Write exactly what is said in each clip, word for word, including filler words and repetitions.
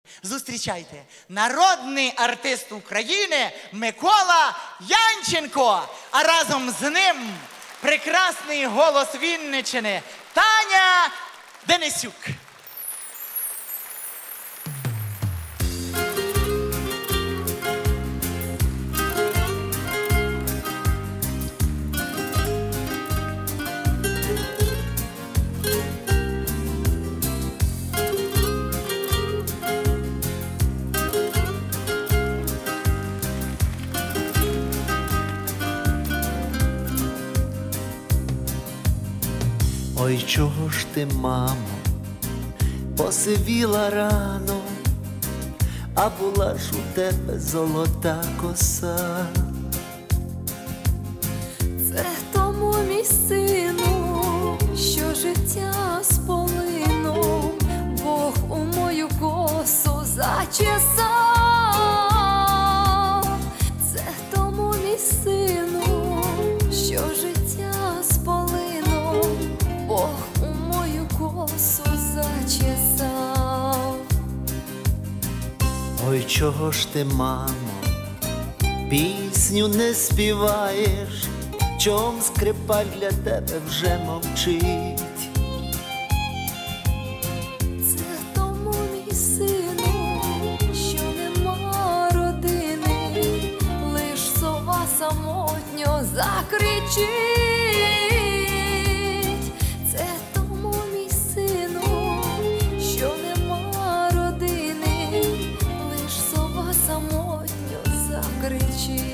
Зустрічайте, народний артист України Микола Янченко, а разом з ним прекрасний голос Вінниччини Таня Денисюк. Ой, чого ж ти, мамо, посивіла рано, а була ж у тебе золота коса. Це тому, мій сину, що життя сполинув, Бог у мою косу зачесав. Це тому, мій сину, що життя сполинув, Бог у мою косу зачесав. Ой, чого ж ти, мамо, пісню не співаєш, чом скрипаль для тебе вже мовчить? Це тому, мій сину, що нема родини, лиш сова самотньо закричить. Це тому, мій сину, що нема родини, лиш сова самотньо закричить.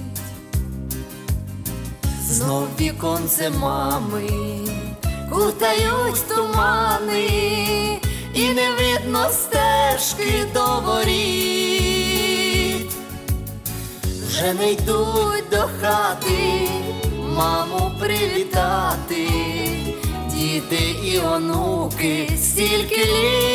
Знов віконце мами кутають тумани, і не видно стежки до воріт. Вже не йдуть до хати маму привітати, діти і онуки стільки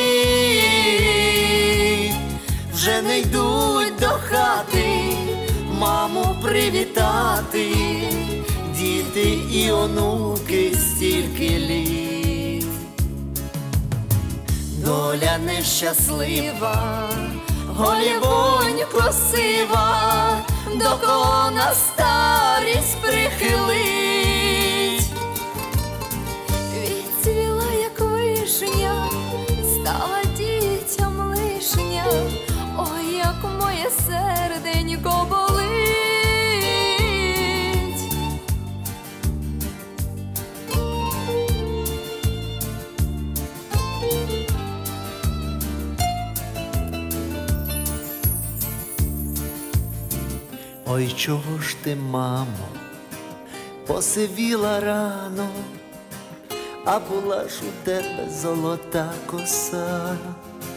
літ. Вже не йдуть до хати маму привітати, діти і онуки стільки літ. Доля нещаслива, голівонько сива, до кого на старість прихилить. Відцвіла, як вишня, стала дітям лишня, ой, як моє серденько болить. Ой, чого ж ти, мамо, посивіла рано, а була ж у тебе золота коса.